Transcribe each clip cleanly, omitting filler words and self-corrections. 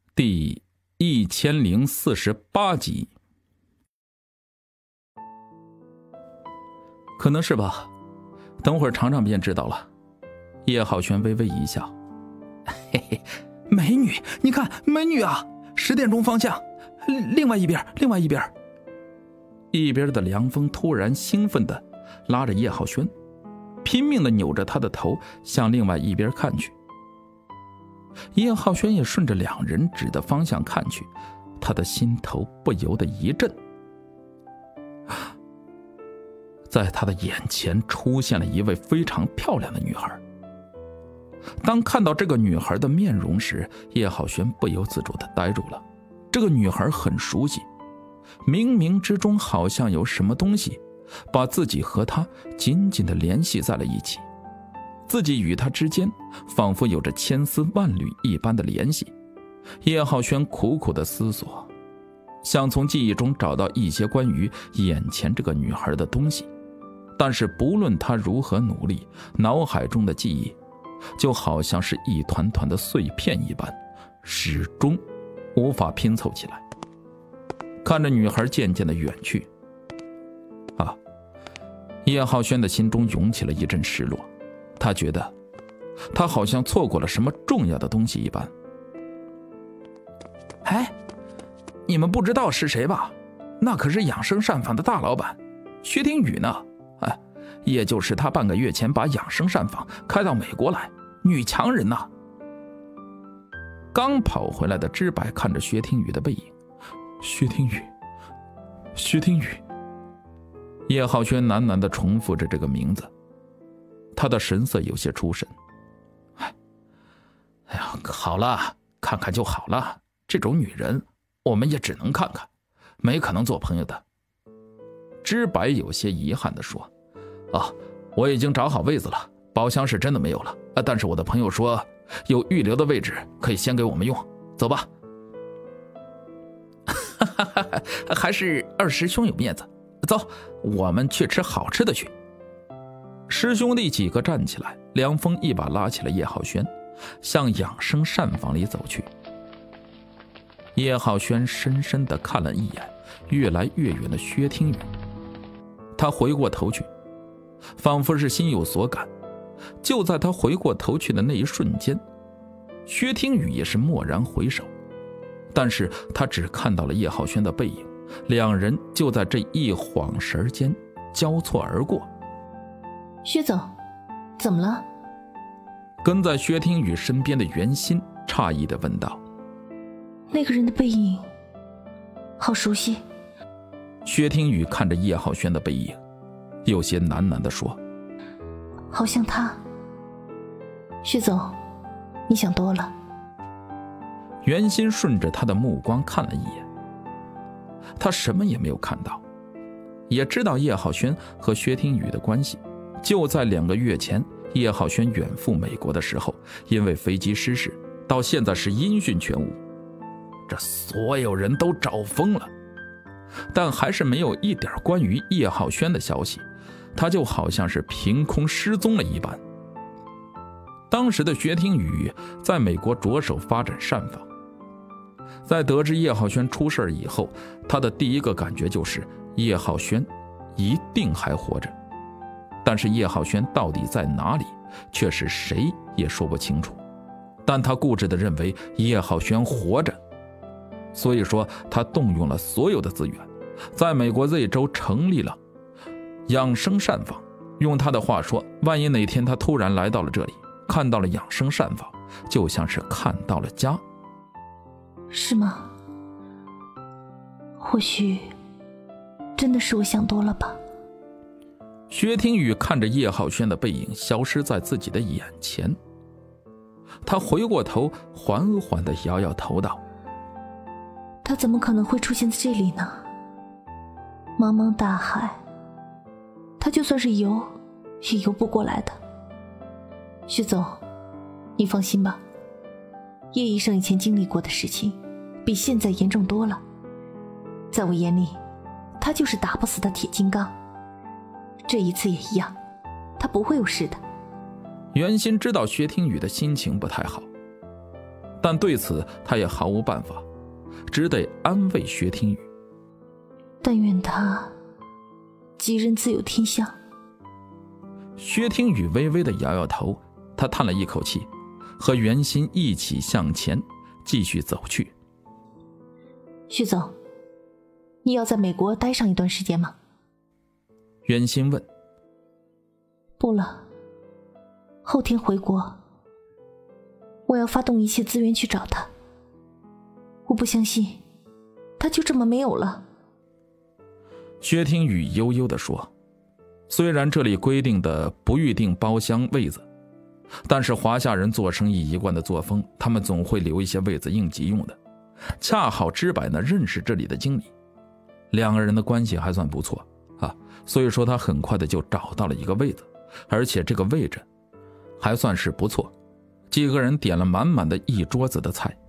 第1048集。可能是吧，等会儿尝尝便知道了。叶浩轩微微一笑， 嘿嘿，美女，你看，美女啊，10点钟方向，另外一边。 一边的梁峰突然兴奋地拉着叶浩轩，拼命地扭着他的头向另外一边看去。叶浩轩也顺着两人指的方向看去，他的心头不由得一震。在他的眼前出现了一位非常漂亮的女孩。当看到这个女孩的面容时，叶浩轩不由自主地呆住了。这个女孩很熟悉，冥冥之中好像有什么东西把自己和她紧紧地联系在了一起，自己与她之间仿佛有着千丝万缕一般的联系。叶浩轩苦苦地思索，想从记忆中找到一些关于眼前这个女孩的东西，但是不论他如何努力，脑海中的记忆就好像是一团团的碎片一般，始终无法拼凑起来。看着女孩渐渐的远去，叶浩轩的心中涌起了一阵失落，他觉得他好像错过了什么重要的东西一般。 哎，你们不知道是谁吧？那可是养生膳房的大老板薛听雨呢。也就是他半个月前把养生膳房开到美国来，女强人呐。 刚跑回来的知柏看着薛听雨的背影，薛听雨。叶浩轩喃喃地重复着这个名字，他的神色有些出神。哎呀，好了，看看就好了，这种女人我们也只能看看，没可能做朋友的。知柏有些遗憾地说，我已经找好位子了，包厢是真的没有了，但是我的朋友说有预留的位置可以先给我们用，走吧。 还是二师兄有面子，走，我们去吃好吃的去。 师兄弟几个站起来，梁峰一把拉起了叶浩轩，向养生膳房里走去。叶浩轩深深地看了一眼越来越远的薛听雨，他回过头去，仿佛是心有所感。就在他回过头去的那一瞬间，薛听雨也是蓦然回首，但是他只看到了叶浩轩的背影，两人就在这一晃神间交错而过。 薛总，怎么了？ 跟在薛听雨身边的袁心诧异地问道。 那个人的背影好熟悉。 薛听雨看着叶浩轩的背影，有些喃喃地说， 好像他。薛总，你想多了。 袁心顺着他的目光看了一眼，他什么也没有看到，也知道叶浩轩和薛听雨的关系。就在2个月前，叶浩轩远赴美国的时候，因为飞机失事，到现在是音讯全无，这所有人都找疯了，但还是没有一点关于叶浩轩的消息，他就好像是凭空失踪了一般。当时的薛听雨在美国着手发展膳房，在得知叶浩轩出事以后，他的第一个感觉就是叶浩轩一定还活着，但是叶浩轩到底在哪里，却是谁也说不清楚。但他固执地认为叶浩轩活着，所以说他动用了所有的资源，在美国 Z 州成立了养生膳房。用他的话说，万一哪天他突然来到了这里，看到了养生膳房，就像是看到了家。 是吗？或许真的是我想多了吧。 薛听雨看着叶浩轩的背影消失在自己的眼前，他回过头，缓缓地摇摇头道， 他怎么可能会出现在这里呢？茫茫大海，他就算是游也游不过来的。薛总，你放心吧，叶医生以前经历过的事情比现在严重多了，在我眼里他就是打不死的铁金刚，这一次也一样，他不会有事的。 袁心知道薛听雨的心情不太好， 但对此他也毫无办法，只得安慰薛听雨。 但愿他吉人自有天相。 薛听雨微微的摇摇头，他叹了一口气，和袁心一起向前继续走去。 徐总，你要在美国待上一段时间吗？ 袁心问。 不了，后天回国。我要发动一切资源去找他。我不相信他就这么没有了。 薛听雨悠悠地说，虽然这里规定的不预定包厢位子，但是华夏人做生意一贯的作风，他们总会留一些位子应急用的。恰好知柏呢认识这里的经理，两个人的关系还算不错啊，所以说他很快的就找到了一个位子，而且这个位置还算是不错。几个人点了满满的一桌子的菜。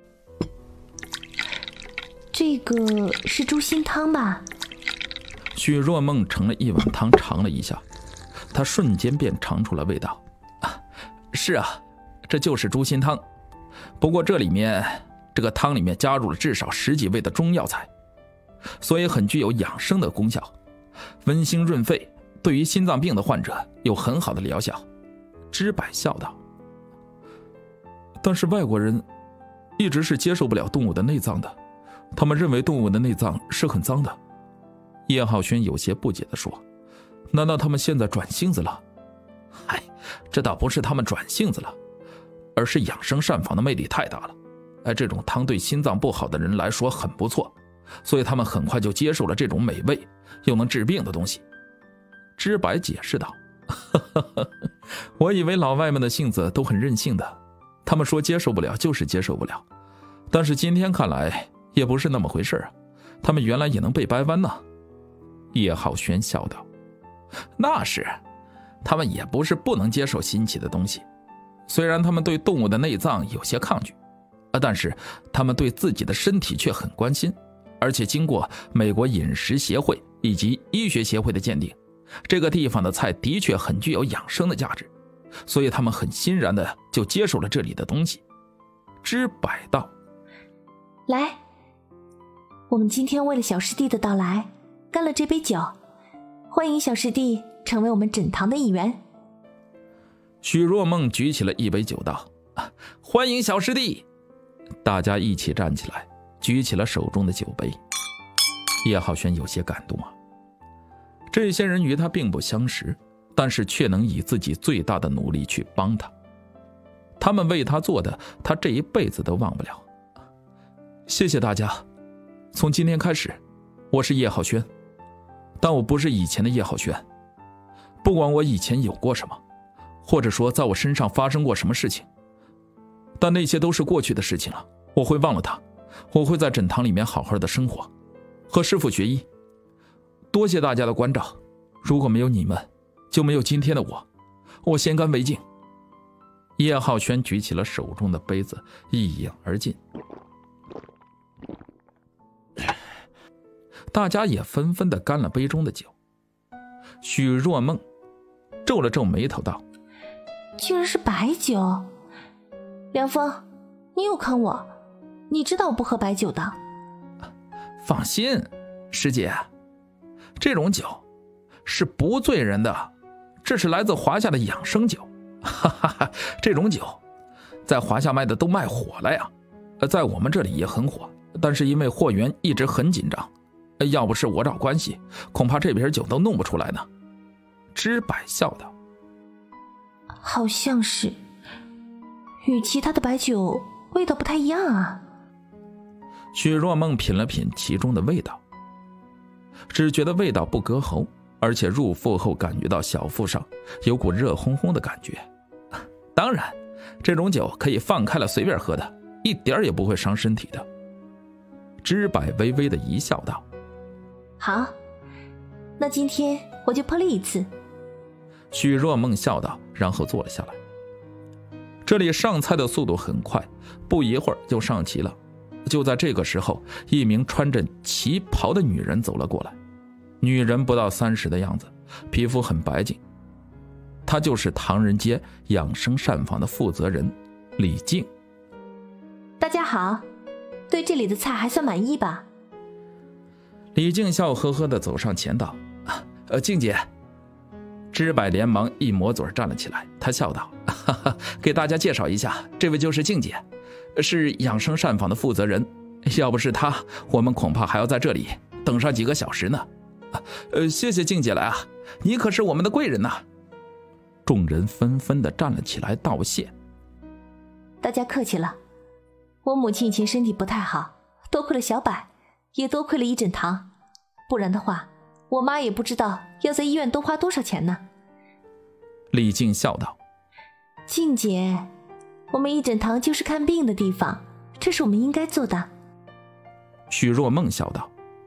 这个是猪心汤吧？ 许若梦盛了一碗汤尝了一下，她瞬间便尝出了味道。是啊，这就是猪心汤，不过这个汤里面加入了至少10几味的中药材，所以很具有养生的功效，温馨润肺，对于心脏病的患者有很好的疗效。知柏笑道。但是外国人一直是接受不了动物的内脏的，他们认为动物的内脏是很脏的。叶浩轩有些不解地说，难道他们现在转性子了？嗨，这倒不是他们转性子了，而是养生膳房的魅力太大了。这种汤对心脏不好的人来说很不错，所以他们很快就接受了这种美味又能治病的东西。知柏解释道。我以为老外们的性子都很任性的，他们说接受不了就是接受不了，但是今天看来也不是那么回事啊，他们原来也能被掰弯呢。叶浩轩笑道。那是，他们也不是不能接受新奇的东西，虽然他们对动物的内脏有些抗拒，但是他们对自己的身体却很关心，而且经过美国饮食协会以及医学协会的鉴定，这个地方的菜的确很具有养生的价值，所以他们很欣然的就接受了这里的东西。知柏道。 来，我们今天为了小师弟的到来干了这杯酒，欢迎小师弟成为我们枕堂的一员。 许若梦举起了一杯酒道，欢迎小师弟。大家一起站起来，举起了手中的酒杯。叶浩轩有些感动啊，这些人与他并不相识，但是却能以自己最大的努力去帮他，他们为他做的，他这一辈子都忘不了。谢谢大家，从今天开始，我是叶浩轩，但我不是以前的叶浩轩。不管我以前有过什么，或者说在我身上发生过什么事情，但那些都是过去的事情了，我会忘了它。我会在枕堂里面好好的生活，和师父学医。多谢大家的关照，如果没有你们，就没有今天的我。我先干为敬。叶浩轩举起了手中的杯子，一饮而尽。大家也纷纷的干了杯中的酒。许若梦皱了皱眉头道： 居然是白酒。梁峰，你又坑我，你知道我不喝白酒的。 放心，师姐，这种酒是不醉人的，这是来自华夏的养生酒。哈哈哈，这种酒在华夏卖的都卖火了呀，在我们这里也很火，但是因为货源一直很紧张，要不是我找关系，恐怕这瓶酒都弄不出来呢。知柏笑道： 好像是，与其他的白酒味道不太一样啊。 许若梦品了品其中的味道，只觉得味道不隔喉，而且入腹后感觉到小腹上有股热烘烘的感觉。当然，这种酒可以放开了随便喝的，一点也不会伤身体的。知柏微微的一笑道： 好，那今天我就破例一次。 许若梦笑道，然后坐了下来。这里上菜的速度很快，不一会儿就上齐了。就在这个时候，一名穿着旗袍的女人走了过来。女人不到30的样子，皮肤很白净，她就是唐人街养生膳房的负责人李静。 家好，对这里的菜还算满意吧？ 李靖笑呵呵地走上前道：“静姐。”知柏连忙一抹嘴站了起来，他笑道：“哈哈，给大家介绍一下，这位就是静姐，是养生膳房的负责人。要不是她，我们恐怕还要在这里等上几个小时呢。谢谢静姐来啊，你可是我们的贵人呐。”众人纷纷地站了起来道谢。 大家客气了，我母亲以前身体不太好，多亏了小柏，也多亏了一诊堂，不然的话，我妈也不知道要在医院多花多少钱呢。 李靖笑道：“ 静姐，我们一诊堂就是看病的地方，这是我们应该做的。” 许若梦笑道：“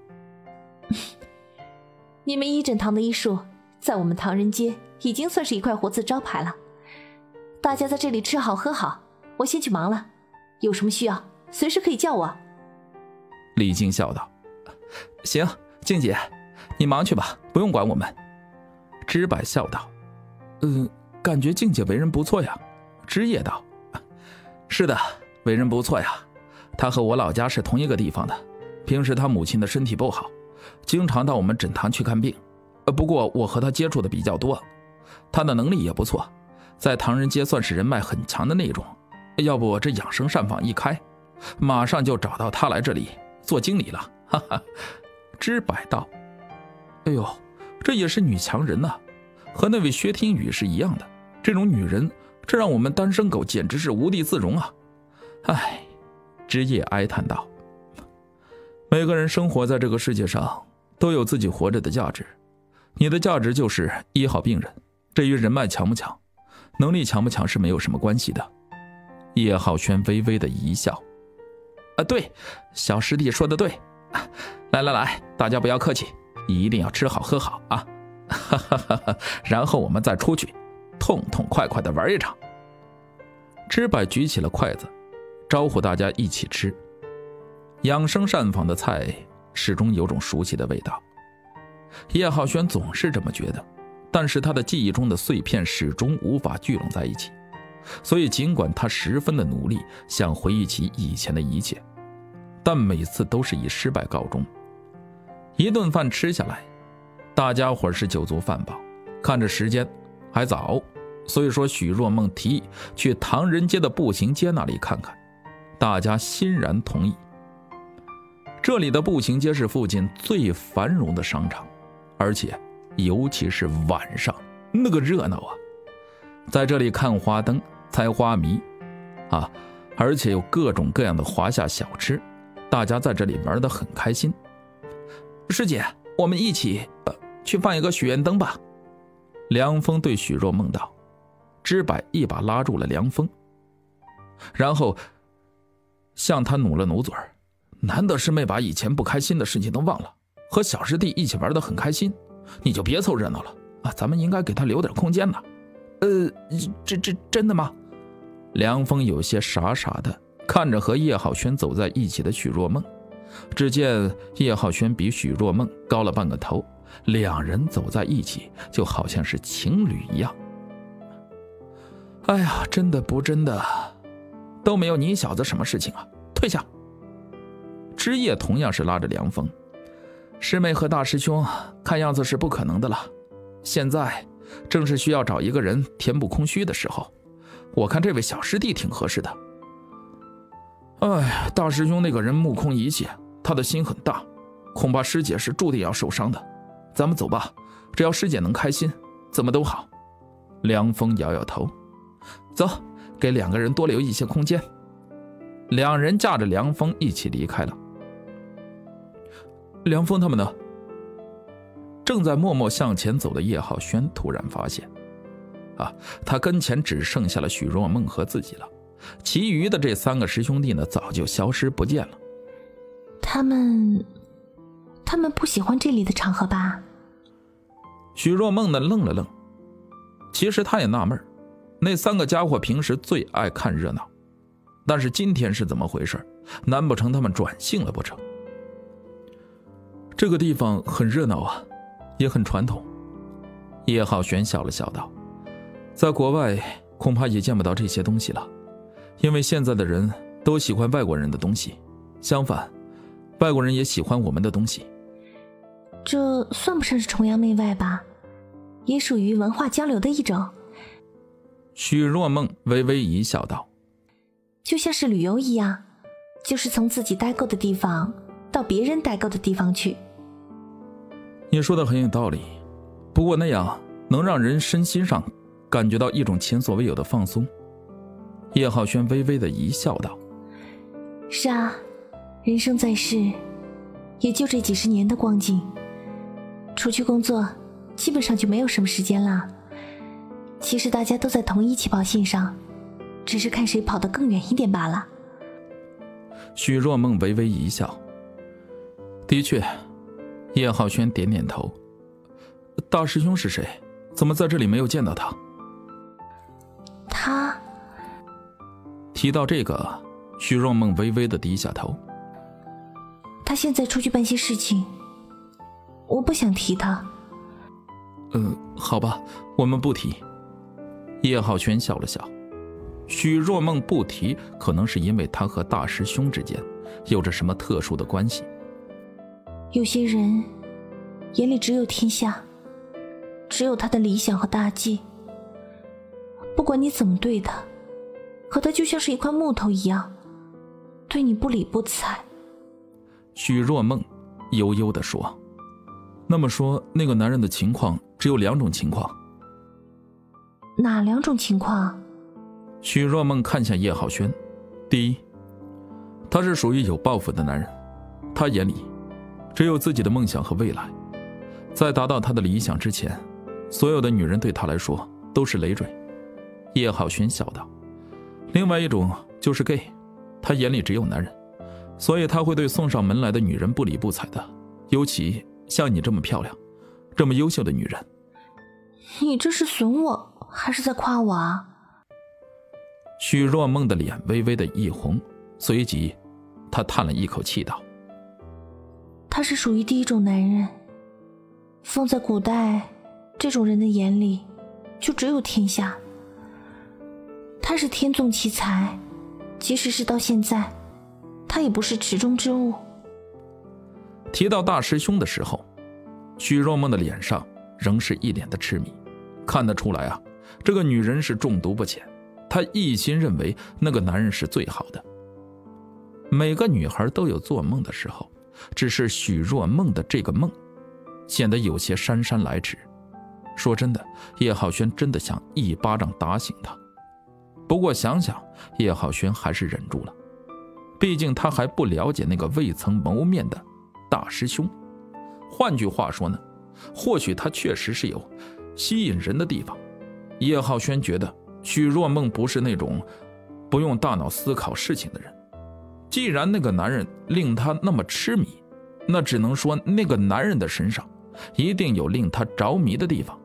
你们一诊堂的医术，在我们唐人街已经算是一块活字招牌了。大家在这里吃好喝好，我先去忙了，有什么需要随时可以叫我。” 李靖笑道：“行，静姐，你忙去吧，不用管我们。”知柏笑道：“感觉静姐为人不错呀。”知夜道：“是的，为人不错呀。她和我老家是同一个地方的，平时她母亲的身体不好，经常到我们诊堂去看病。不过我和她接触的比较多，她的能力也不错，在唐人街算是人脉很强的那种。要不这养生膳房一开，马上就找到她来这里做经理了。”哈哈。知柏道：“哎呦，这也是女强人呐，和那位薛听雨是一样的。这种女人，这让我们单身狗简直是无地自容啊！”唉，知夜哀叹道：“每个人生活在这个世界上，都有自己活着的价值。你的价值就是医好病人，至于人脉强不强，能力强不强是没有什么关系的。”叶浩轩微微的一笑：“对，小师弟说的对。来，大家不要客气，一定要吃好喝好啊！哈哈哈哈，然后我们再出去，痛痛快快的玩一场。”知柏举起了筷子，招呼大家一起吃。养生膳房的菜始终有种熟悉的味道，叶浩轩总是这么觉得，但是他的记忆中的碎片始终无法聚拢在一起，所以尽管他十分的努力想回忆起以前的一切，但每次都是以失败告终。一顿饭吃下来，大家伙是酒足饭饱，看着时间还早，所以说许若梦提议去唐人街的步行街那里看看，大家欣然同意。这里的步行街是附近最繁荣的商场，而且尤其是晚上那个热闹啊！在这里看花灯、猜花迷啊，而且有各种各样的华夏小吃，大家在这里玩得很开心。师姐，我们一起去放一个许愿灯吧。梁峰对许若梦道。知柏一把拉住了梁峰，然后向他努了努嘴：“难得师妹把以前不开心的事情都忘了，和小师弟一起玩得很开心，你就别凑热闹了啊！咱们应该给他留点空间呢。”这真的吗？梁峰有些傻傻的看着和叶浩轩走在一起的许若梦，只见叶浩轩比许若梦高了半个头，两人走在一起就好像是情侣一样。哎呀，真的不真的，都没有你小子什么事情啊，退下。知夜同样是拉着梁峰：“师妹和大师兄看样子是不可能的了，现在正是需要找一个人填补空虚的时候，我看这位小师弟挺合适的。”哎，大师兄那个人目空一切，他的心很大，恐怕师姐是注定要受伤的。咱们走吧，只要师姐能开心，怎么都好。梁峰摇摇头：“走，给两个人多留一些空间。”两人架着梁峰一起离开了。梁峰他们呢？正在默默向前走的叶浩轩突然发现，他跟前只剩下了许若梦和自己了，其余的这三个师兄弟呢，早就消失不见了。 他们不喜欢这里的场合吧？ 许若梦呢愣了愣，其实他也纳闷，那三个家伙平时最爱看热闹，但是今天是怎么回事？难不成他们转性了不成？这个地方很热闹啊，也很传统。叶浩轩笑了笑道：“在国外恐怕也见不到这些东西了，因为现在的人都喜欢外国人的东西，相反，外国人也喜欢我们的东西。 这算不上是崇洋媚外吧，也属于文化交流的一种。 许若梦微微一笑道， 就像是旅游一样，就是从自己待够的地方到别人待够的地方去。 你说的很有道理，不过那样能让人身心上感觉到一种前所未有的放松。叶浩轩微微的一笑道， 是啊，人生在世也就这几十年的光景，出去工作基本上就没有什么时间了。其实大家都在同一起跑线上，只是看谁跑得更远一点罢了。 许若梦微微一笑，的确。叶浩轩点点头，大师兄是谁？怎么在这里没有见到他？ 他提到这个，许若梦微微的低下头。 他现在出去办些事情，我不想提他。 好吧，我们不提。叶浩轩笑了笑，许若梦不提，可能是因为他和大师兄之间有着什么特殊的关系。 有些人眼里只有天下，只有他的理想和大计。不管你怎么对他，可他就像是一块木头一样，对你不理不睬。 许若梦悠悠地说，那么说那个男人的情况只有2种情况。 哪2种情况？ 许若梦看向叶浩轩。第一，他是属于有抱负的男人，他眼里只有自己的梦想和未来，在达到他的理想之前，所有的女人对他来说都是累赘。叶浩轩笑道。另外一种就是 gay， 他眼里只有男人，所以他会对送上门来的女人不理不睬的，尤其像你这么漂亮这么优秀的女人。 你这是损我还是在夸我啊？ 许若梦的脸微微的一红，随即她叹了一口气道， 他是属于第一种男人，放在古代，这种人的眼里就只有天下。他是天纵奇才，即使是到现在，他也不是池中之物。 提到大师兄的时候，许若梦的脸上仍是一脸的痴迷，看得出来啊，这个女人是中毒不浅，她一心认为那个男人是最好的。每个女孩都有做梦的时候，只是许若梦的这个梦显得有些姗姗来迟。说真的，叶浩轩真的想一巴掌打醒她，不过想想，叶浩轩还是忍住了，毕竟他还不了解那个未曾谋面的大师兄。换句话说呢，或许他确实是有吸引人的地方。叶浩轩觉得许若梦不是那种不用大脑思考事情的人，既然那个男人令他那么痴迷，那只能说那个男人的身上一定有令他着迷的地方。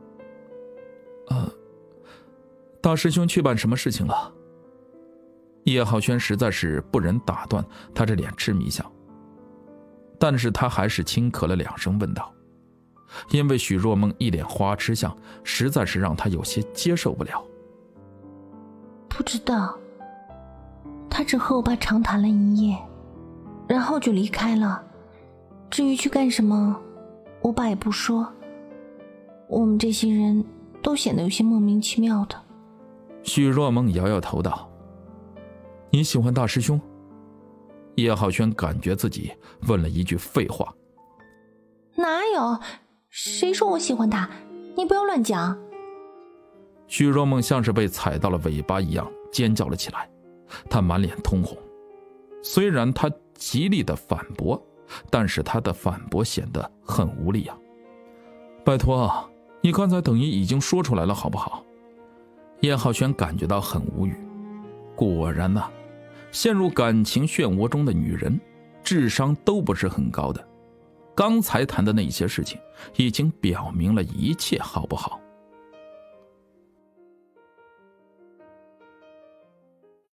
大师兄去办什么事情了？叶浩轩实在是不忍打断他这脸痴迷相，但是他还是轻咳了2声问道，因为许若梦一脸花痴相实在是让他有些接受不了。 不知道，他只和我爸长谈了一夜，然后就离开了。至于去干什么，我爸也不说。我们这些人都显得有些莫名其妙的。 许若梦摇摇头道，你喜欢大师兄？叶浩轩感觉自己问了一句废话。 哪有？谁说我喜欢他？你不要乱讲。 许若梦像是被踩到了尾巴一样尖叫了起来，她满脸通红。虽然她极力的反驳，但是她的反驳显得很无力啊。拜托啊，你刚才等于已经说出来了好不好？叶浩轩感觉到很无语。果然啊，陷入感情漩涡中的女人智商都不是很高的，刚才谈的那些事情已经表明了一切好不好？